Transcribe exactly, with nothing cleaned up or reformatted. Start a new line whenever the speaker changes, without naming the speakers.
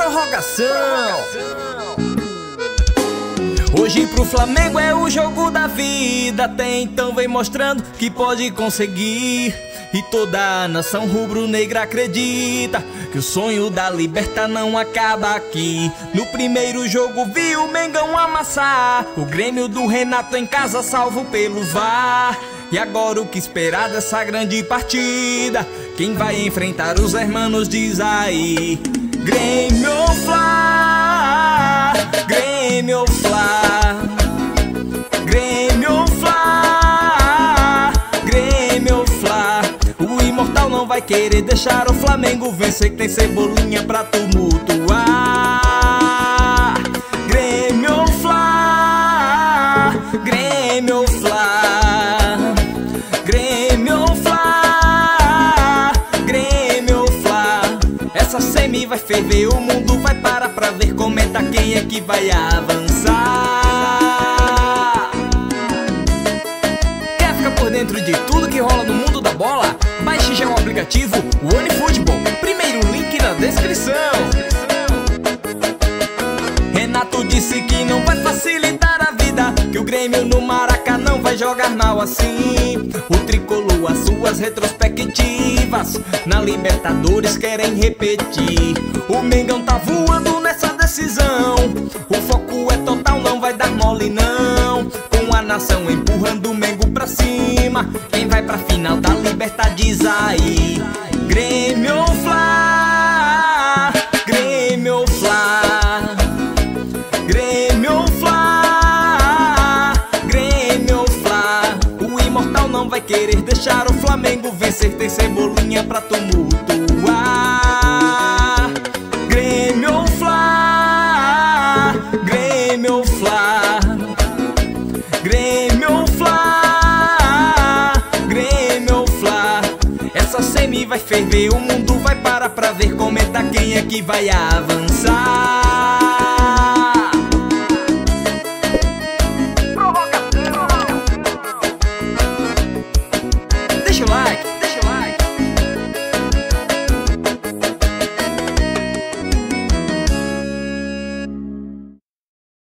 Prorrogação. Hoje pro Flamengo é o jogo da vida. Até então vem mostrando que pode conseguir. E toda a nação rubro-negra acredita que o sonho da liberta não acaba aqui. No primeiro jogo vi o Mengão amassar o Grêmio do Renato em casa, salvo pelo V A R. E agora o que esperar dessa grande partida? Quem vai enfrentar os hermanos diz aí: Grêmio ou Fla, Grêmio ou Fla, Grêmio ou Fla, Grêmio ou Fla. O imortal não vai querer deixar o Flamengo vencer, que tem Cebolinha pra tumultuar. Grêmio ou Fla, Grêmio ou Fla, Grêmio ou Fla, Grêmio ou Fla. Essa semi vai ferver, o mundo vai parar pra ver. Comenta quem é que vai avançar. Quer ficar por dentro de tudo que rola no mundo da bola? Baixe já o aplicativo OneFootball, primeiro link na descrição. Renato disse que não vai facilitar a vida, que o Grêmio no Maracanã não vai jogar mal assim. O tricolor, as suas retrospectivas na Libertadores querem repetir. O Mengão tá voando nessa decisão, o foco é total, não vai dar mole não. Com a nação empurrando o Mengo pra cima, quem vai pra final da Liberta diz aí: Grêmio ou Fla, Grêmio ou Fla, Grêmio ou Fla, Grêmio ou Fla. O imortal não vai querer deixar o Flamengo vencer, tem Cebolinha pra tumultuar. Grêmio ou Fla, Grêmio ou Fla, Grêmio ou Fla, Grêmio ou Fla. Essa semi vai ferver, o mundo vai parar pra ver. Comenta quem é que vai avançar. Prorrogação. Deixa o like.